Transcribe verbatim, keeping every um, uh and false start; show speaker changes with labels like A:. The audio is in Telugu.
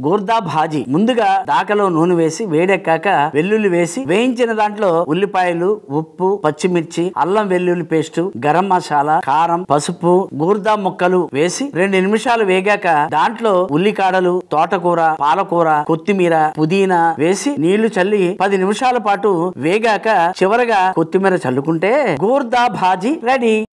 A: గూర్దా భాజీ. ముందుగా దాకలో నూనె వేసి వేడెక్కాక వెల్లుల్లి వేసి వేయించిన దాంట్లో ఉల్లిపాయలు, ఉప్పు, పచ్చిమిర్చి, అల్లం వెల్లుల్లి పేస్టు, గరం మసాలా, కారం, పసుపు, గూర్దా ముక్కలు వేసి రెండు నిమిషాలు వేగాక దాంట్లో ఉల్లికాడలు, తోటకూర, పాలకూర, కొత్తిమీర, పుదీనా వేసి నీళ్లు చల్లి పది నిమిషాల పాటు వేగాక చివరగా కొత్తిమీర చల్లుకుంటే గూర్దా భాజీ రెడీ.